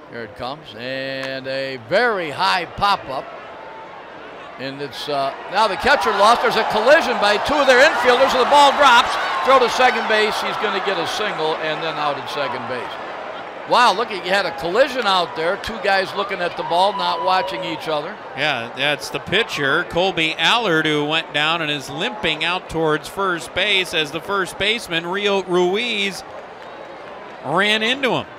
Here it comes, and a very high pop-up. And it's now the catcher lost. There's a collision by two of their infielders, and the ball drops. Throw to second base. He's going to get a single, and then out at second base. Wow, look, you had a collision out there. Two guys looking at the ball, not watching each other. Yeah, that's the pitcher, Kolby Allard, who went down and is limping out towards first base as the first baseman, Rio Ruiz, ran into him.